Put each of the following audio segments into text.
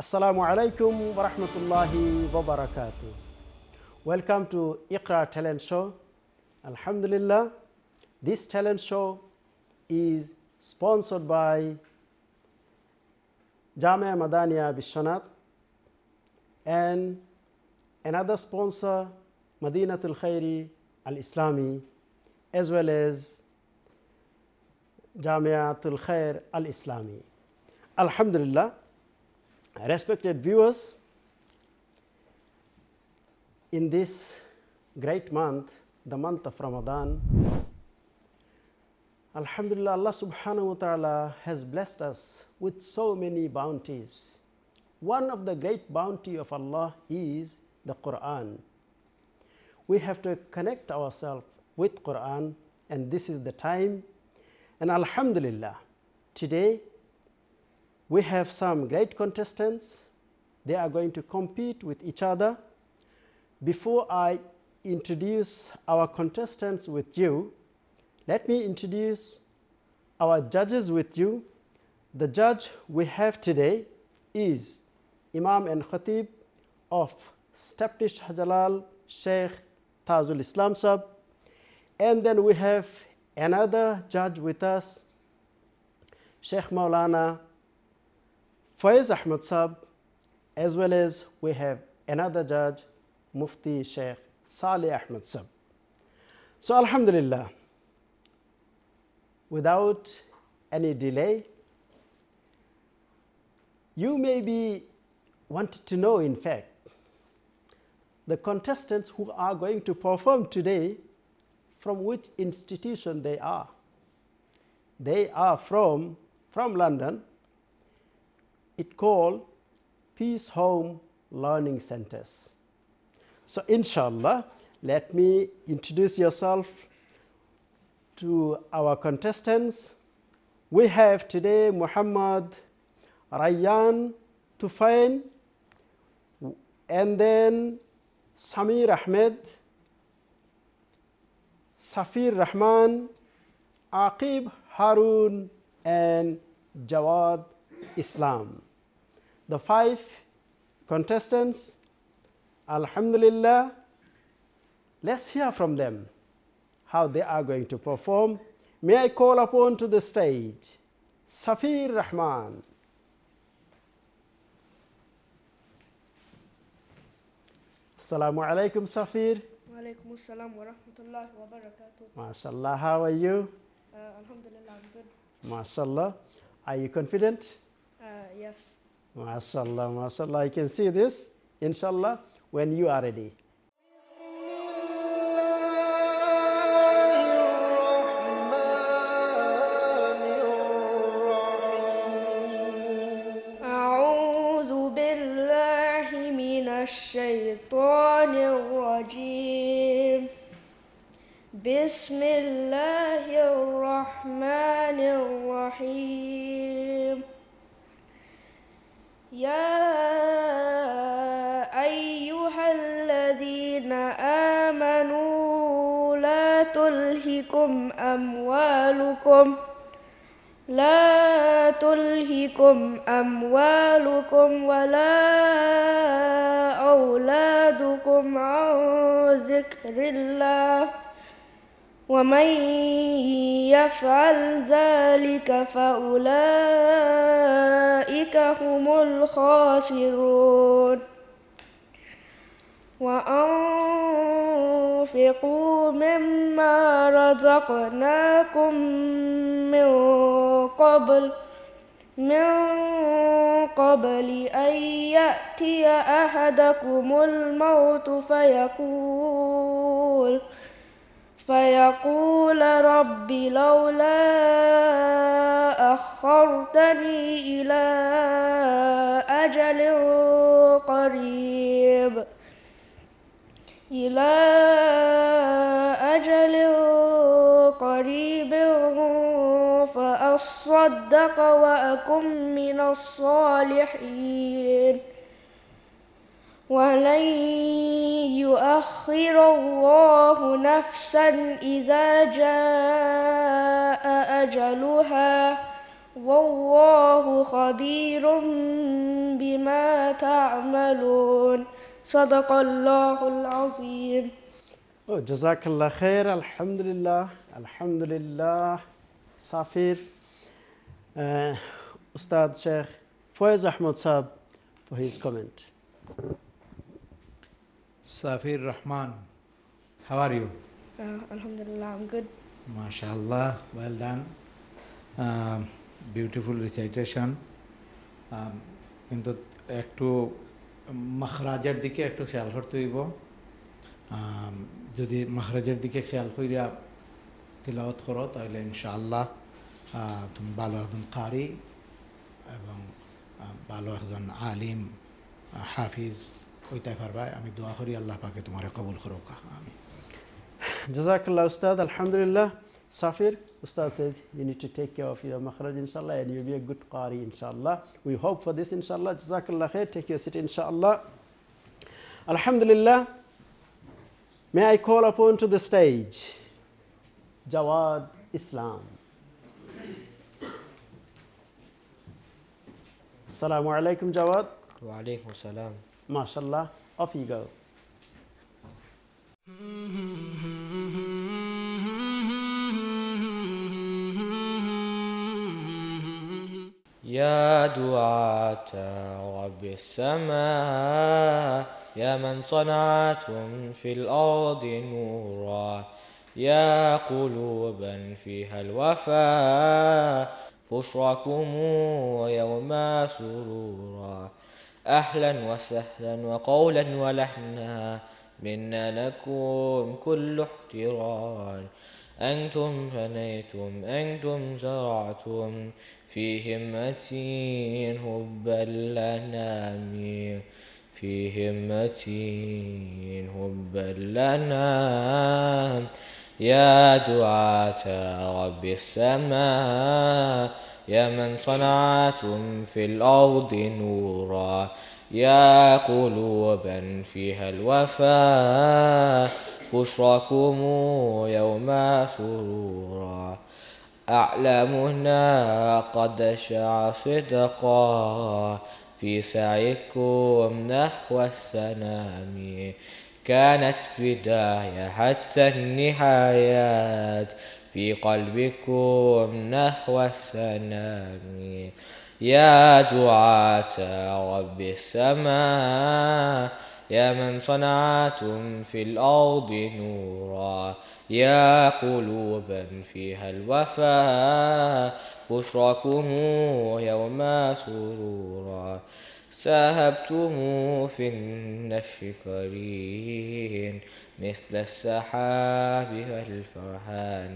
Assalamu alaikum wa rahmatullahi wa barakatuh. Welcome to Iqra Talent Show. Alhamdulillah, this talent show is sponsored by Jamia Madaniya Bishanat and another sponsor, Madinatul Khairi Al-Islami, as well as Jamiatul Khair Al-Islami. Alhamdulillah, respected viewers, in this great month, the month of Ramadan, Alhamdulillah, Allah subhanahu wa ta'ala has blessed us with so many bounties. One of the great bounty of Allah is the Quran. We have to connect ourselves with Quran, and this is the time. And Alhamdulillah, today we have some great contestants. They are going to compete with each other. Before I introduce our contestants with you, let me introduce our judges with you. The judge we have today is Imam and Khatib of Stepney Shah Jalal, Sheikh Tajul Islam Sahib. And then we have another judge with us, Sheikh Maulana Faiz Ahmad Sahib, as well as we have another judge, Mufti Sheikh Saleh Ahmad Sahib. So Alhamdulillah, without any delay, you may be wanted to know, in fact, the contestants who are going to perform today, from which institution they are. They are from London. It called Peace Home Learning Centers. So inshallah, let me introduce yourself to our contestants. We have today Muhammad Rayyan Tufain, and then Samir Ahmed, Safir Rahman, Aqib Harun, and Jawad Islam. The 5 contestants, Alhamdulillah, let's hear from them how they are going to perform. May I call upon to the stage Safir Rahman. Assalamu alaikum, Safir. Wa alaikum assalam wa rahmatullahi wa barakatuh. MashaAllah, how are you? Alhamdulillah, I'm good. MashaAllah. Are you confident? Yes. MashaAllah, MashaAllah. I can see this, inshallah, when you are ready. أعوذ بالله من الشيطان الرجيم. بسم الله الرحمن الرحيم. يا أيها الذين آمنوا لا تلهكم أموالكم ولا أولادكم عن ذكر الله، ومن يفعل ذلك فأولئك هم الخاسرون. وأنفقوا مما رزقناكم من قبل أن يأتي أحدكم الموت فيقول رب لولا أخرتني إلى أجل قريب فأصدق وأكن من الصالحين. ولن يؤخر الله نفسا إذا جاء أجلها، والله خبير بما تعملون صدق الله العظيم. Oh, Jazakallah khair, Alhamdulillah, Alhamdulillah, Safir, Ustad Sheikh Faiz Ahmad Saab for his comment. Safir Rahman, how are you? Alhamdulillah, I'm good. MashaAllah, well done. Beautiful recitation. কিন্তু একটু মাখরাজের দিকে একটু খেয়াল করতে হইব। যদি মাখরাজের দিকে খেয়াল করিয়া তিলাওয়াত করো তাহলে ইনশাআল্লাহ তুমি ভালো একজন কারি এবং ভালো একজন আলিম হাফিজ হইতে পারবা। আমি দোয়া করি আল্লাহ পাকে তোমারে কবুল করুক। আমিন। Jazakallah Ustad, Alhamdulillah. Safir, Ustad said you need to take care of your makhraj inshallah and you'll be a good qari inshallah. We hope for this inshallah. Jazakallah khair, take your seat inshallah. Alhamdulillah. May I call upon to the stage Jawad Islam. Assalamu alaikum Jawad. Wa alaikum salam. MashaAllah, off you go. يا دعاة رب السماء يا من صنعتم في الأرض نورا يا قلوبا فيها الوفاء بشركم يوم سرورا أهلا وسهلا وقولا ولحنا منا لكم كل احترام أنتم بنيتم أنتم زرعتم في همتين هبا لنا في همتين هبا لنا يا دعاة رب السماء يا من صنعتم في الأرض نورا يا قلوبا فيها الوفاء بشركم يوم سرورا أعلامنا قد شاع صدقا في سعيكم نحو السلام كانت بداية حتى النهايات في قلبكم نحو السلام يا دعاة رب السماء يا من صنعتم في الأرض نورا يا قلوبا فيها الوفاء بشركم يوم سرورا ساهبتم في النشر كريم مثل السحاب والفرحان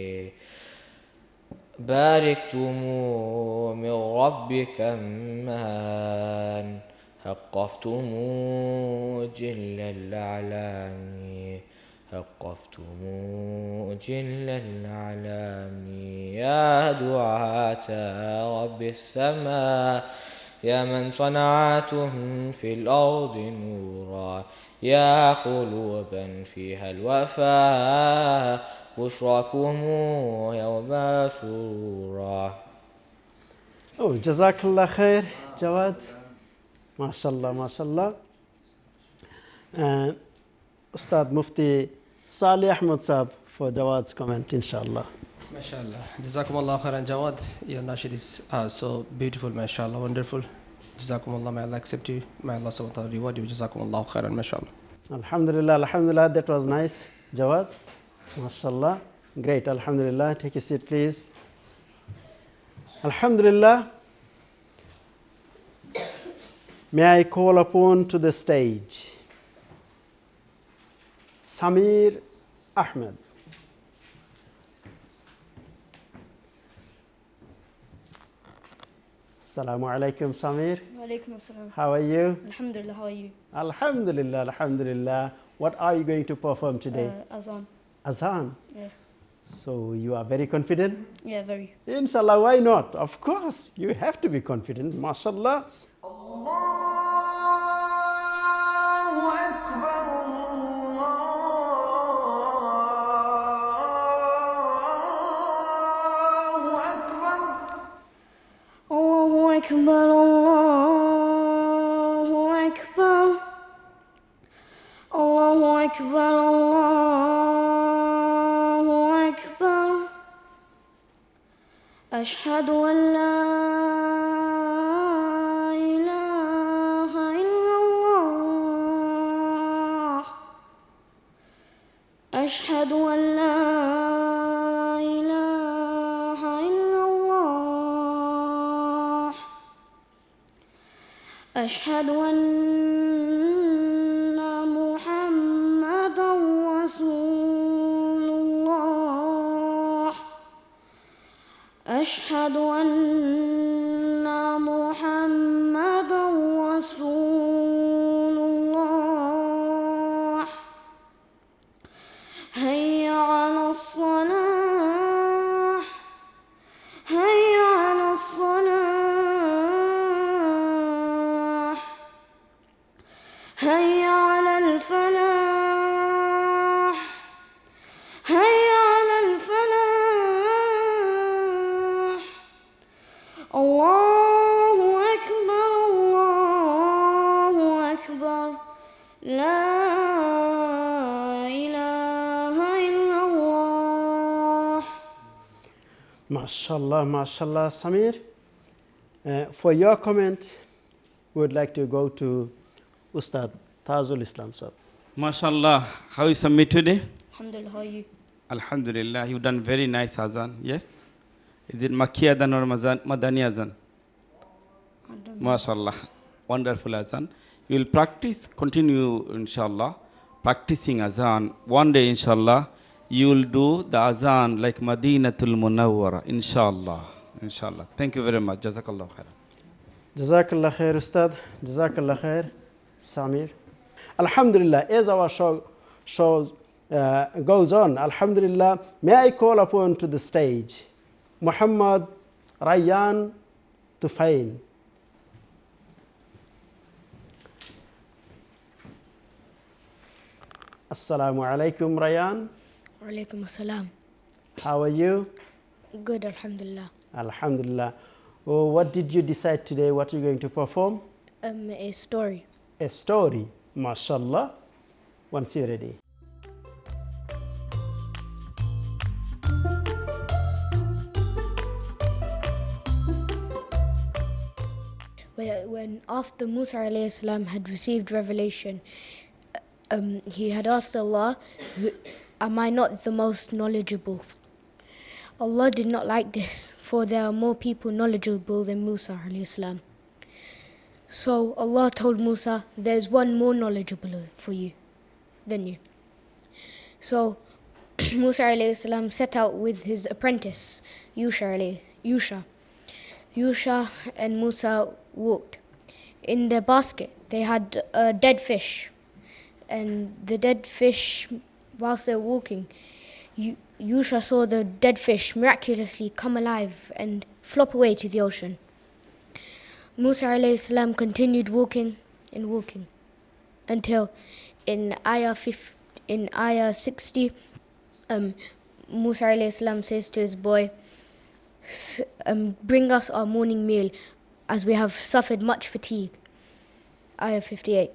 باركتم من ربك من حقفتم جل الأعلام حقفتم جل الأعلام يا دعاة رب السماء يا من صنعتم في الأرض نورا يا قلوبا فيها الوفاء بشركم يوم سرورا. Oh, Jazakallah khair, Jawad. MashaAllah, MashaAllah. Ustad Mufti Salih Ahmad Saab for Jawad's comment, inshallah. MashaAllah. Jazakumullah khairan Jawad. Your nashid is so beautiful, MashaAllah, wonderful. Jazakumullah, may Allah accept you. May Allah subhanahu wa ta'ala reward you. Jazakumullah khairan, MashaAllah. Alhamdulillah, Alhamdulillah, that was nice. Jawad, MashaAllah. Great, Alhamdulillah. Take a seat, please. Alhamdulillah. May I call upon to the stage Samir Ahmed. Assalamu alaikum, Samir. Walaikum assalam. How are you? Alhamdulillah, how are you? Alhamdulillah, Alhamdulillah. What are you going to perform today? Azan. Azan. Yeah. So you are very confident? Yeah, very. Inshallah, why not? Of course, you have to be confident, mashallah. Allahu Akbar, Allahu أكبر الله أكبر أشهد أن لا إله إلا الله أشهد أن لا إله إلا الله أشهد أن محمدا رسول الله أشهد أن محمدا رسول الله هيا على الصلاة هيا على الصلاة هيا على الفلاح هيا على الفلاح الله أكبر الله أكبر لا إله إلا الله MashaAllah, MashaAllah, Samir. For your comment, we would like to go to Ustad Tajul Islam sir. MashaAllah, how is Samir today? Alhamdulillah, how are you? Alhamdulillah, you've done very nice azan, yes? Is it Makki azan or Madani azan? MashaAllah, wonderful azan. You will practice, continue inshallah, practicing azan. One day inshallah, you will do the azan like Madinatul Munawwara, inshallah. Inshallah. Thank you very much. Jazakallah khair. Jazakallah khair, Ustad. Jazakallah khair, Samir. Alhamdulillah, as our show goes on, Alhamdulillah, may I call upon to the stage Muhammad Rayyan Tufain. Assalamu alaikum, Rayyan. Walaikum assalam. How are you? Good, alhamdulillah. Alhamdulillah. Oh, what did you decide today? What are you going to perform? A story. A story. MashaAllah. Once you're ready. When after Musa alayhi salam had received revelation, he had asked Allah, am I not the most knowledgeable? Allah did not like this, for there are more people knowledgeable than Musa alayhi salam. So Allah told Musa, there's one more knowledgeable for you than you. So Musa alayhi salam set out with his apprentice, Yusha. Yusha and Musa walked. In their basket, they had a dead fish. And the dead fish, whilst they were walking, Yusha saw the dead fish miraculously come alive and flop away to the ocean. Musa alayhi salam continued walking and walking until in ayah 60, Musa alayhi salam says to his boy, bring us our morning meal as we have suffered much fatigue. Ayah 58.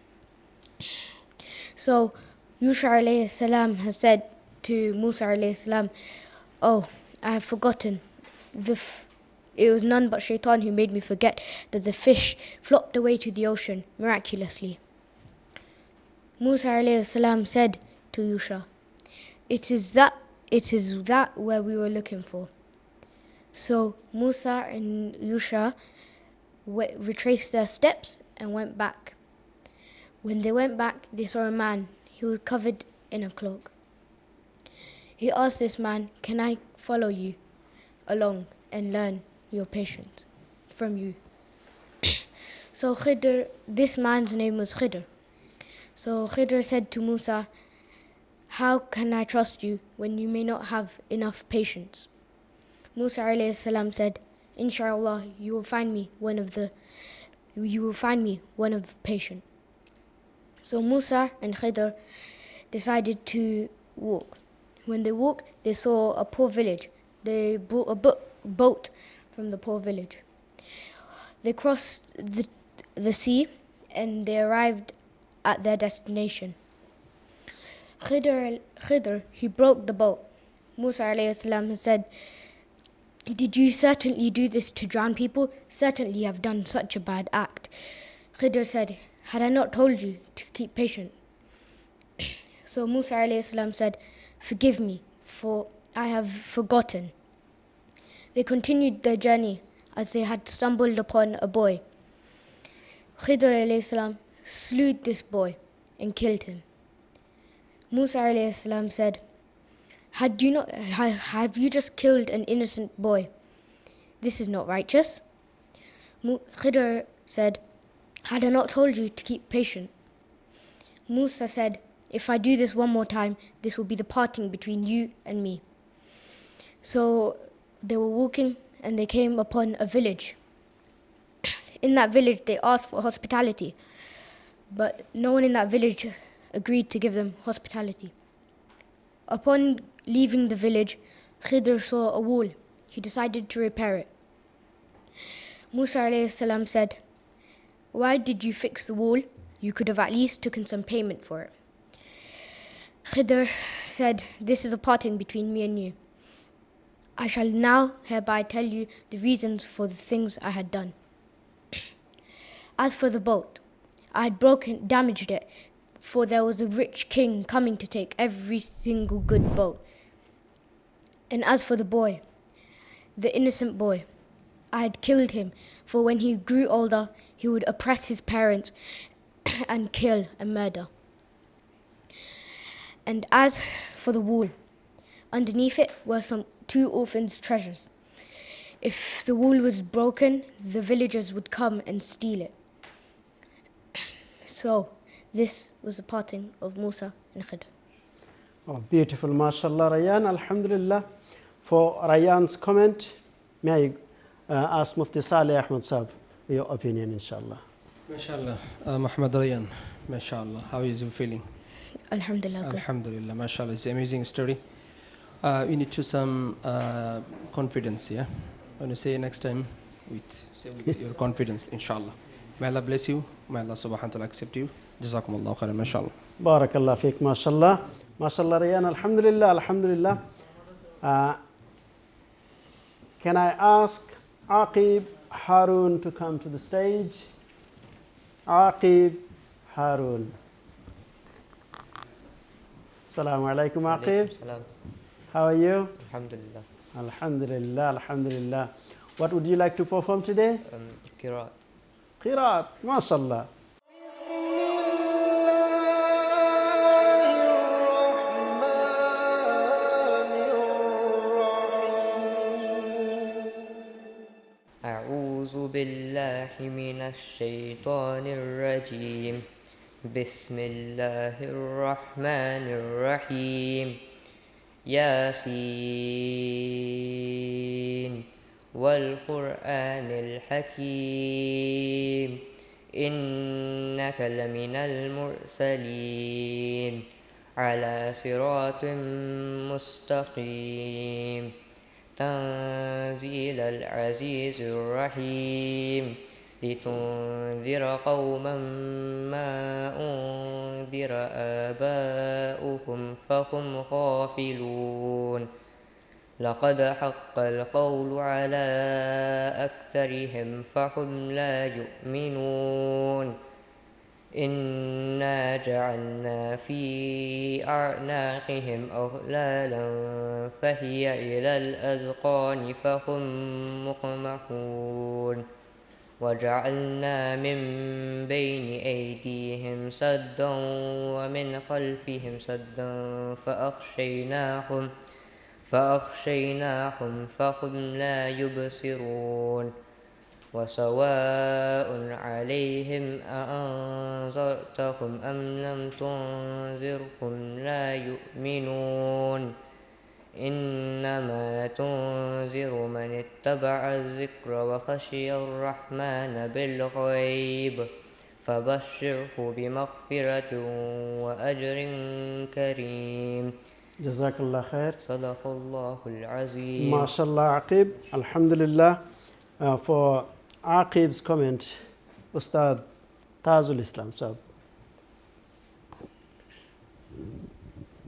So Yusha alayhi salam has said to Musa alayhi salam, oh, I have forgotten. It was none but Shaitan who made me forget that the fish flopped away to the ocean miraculously. Musa alayhi salam said to Yusha, it is that where we were looking for. So Musa and Yusha retraced their steps and went back. When they went back, they saw a man. He was covered in a cloak. He asked this man, can I follow you along and learn your patience from you? So Khidr, this man's name was Khidr. So Khidr said to Musa, how can I trust you when you may not have enough patience? Musa alayhi salam said, inshallah, you will find me one of patient. So Musa and Khidr decided to walk. When they walked, they saw a poor village. They brought a boat from the poor village. They crossed the sea and they arrived at their destination. Khidr, he broke the boat. Musa alayhi salam said, "Did you certainly do this to drown people? Certainly you have done such a bad act." Khidr said, "Had I not told you to keep patient?" So Musa alayhi salam said, "Forgive me, for I have forgotten." They continued their journey as they had stumbled upon a boy. Khidr alayhi salam slew this boy and killed him. Musa alayhi salam said, have you just killed an innocent boy? This is not righteous." Khidr said, "Had I not told you to keep patient?" Musa said, "If I do this one more time, this will be the parting between you and me." So they were walking and they came upon a village. In that village, they asked for hospitality, but no one in that village agreed to give them hospitality. Upon leaving the village, Khidr saw a wall. He decided to repair it. Musa alayhi salam said, "Why did you fix the wall? You could have at least taken some payment for it." Khidr said, "This is a parting between me and you. I shall now hereby tell you the reasons for the things I had done. As for the boat, I had damaged it, for there was a rich king coming to take every single good boat. And as for the boy, the innocent boy, I had killed him, for when he grew older, he would oppress his parents and kill and murder. And as for the wall, underneath it were some 2 orphans' treasures. If the wall was broken, the villagers would come and steal it." So this was the parting of Musa and Khidr. Oh, beautiful, mashallah, Rayyan. Alhamdulillah. For Rayyan's comment, may I ask Mufti Saleh Ahmed Saab your opinion, inshallah. MashaAllah. Muhammad Rayyan, MashaAllah. How is you feeling? Alhamdulillah. Good. Alhamdulillah, MashaAllah. It's an amazing story. You need to some confidence, yeah? When you say next time, say with your confidence, inshallah. May Allah bless you. May Allah subhanahu wa ta'ala accept you. Jazakum Allah khairan, mashallah. Barakallah feek, mashallah. Mashallah, Rayyan. Alhamdulillah, alhamdulillah. Can I ask Aqib Harun to come to the stage? Aqib Harun. Assalamu alaikum, Aqib. How are you? Alhamdulillah. Alhamdulillah, alhamdulillah. What would you like to perform today? Qiraat. Qiraat, mashallah. أعوذ بالله من الشيطان الرجيم. بسم الله الرحمن الرحيم. ياسين والقرآن الحكيم إنك لمن المرسلين على صراط مستقيم تنزيل العزيز الرحيم لتنذر قوما ما أنذر آباؤهم فهم غافلون لقد حق القول على أكثرهم فهم لا يؤمنون إنا جعلنا في أعناقهم أغلالا فهي إلى الأذقان فهم مقمحون وجعلنا من بين أيديهم سدا ومن خلفهم سدا فأغشيناهم فهم لا يبصرون وسواء عليهم أأنذرتهم أم لم تنذرهم لا يؤمنون إنما تنذر من اتبع الذكر وخشي الرحمن بالغيب فبشره بمغفرة وأجر كريم جزاك الله خير. صدق الله العظيم. MashaAllah, Aqib. Alhamdulillah. For Aqib's comment, Ustad Tajul Islam Sahab.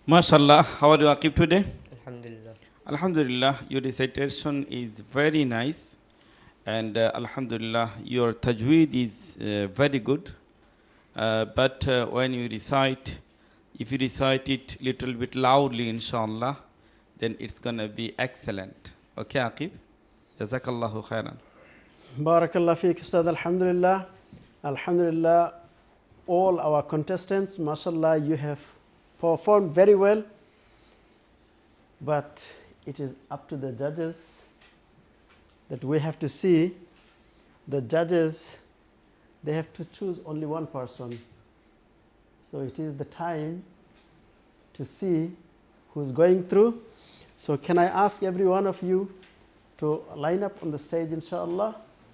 MashaAllah, how are you Aqib today? Alhamdulillah. Alhamdulillah, your recitation is very nice. And Alhamdulillah, your tajweed is very good. But when you recite, if you recite it little bit loudly, inshallah, then it's going to be excellent. Okay, Aqib? Jazakallahu khairan. Barakallah feek, Ustad. Alhamdulillah. Alhamdulillah, all our contestants, mashallah, you have performed very well. But it is up to the judges that we have to see. The judges, they have to choose only one person. So it is the time to see who's going through. So can I ask every one of you to line up on the stage, inshallah?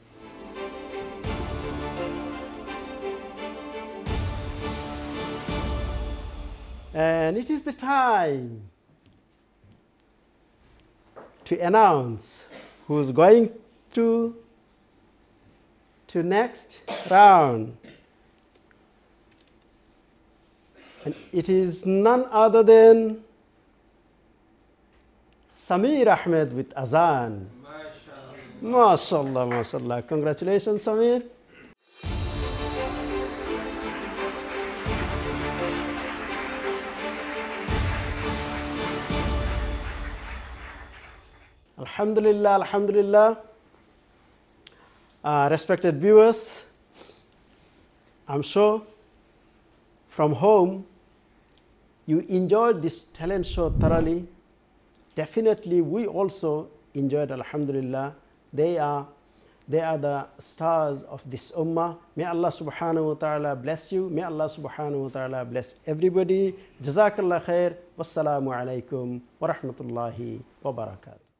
And it is the time to announce who's going to next round. And it is none other than Samir Ahmed with Azan. MashaAllah, MashaAllah. Congratulations, Samir. Alhamdulillah, Alhamdulillah. Respected viewers, I'm sure from home you enjoyed this talent show thoroughly. Definitely we also enjoyed, Alhamdulillah. They are the stars of this ummah. May Allah subhanahu wa ta'ala bless you. May Allah subhanahu wa ta'ala bless everybody. Jazakallah khair. Wassalamu alaikum wa rahmatullahi wa barakatuh.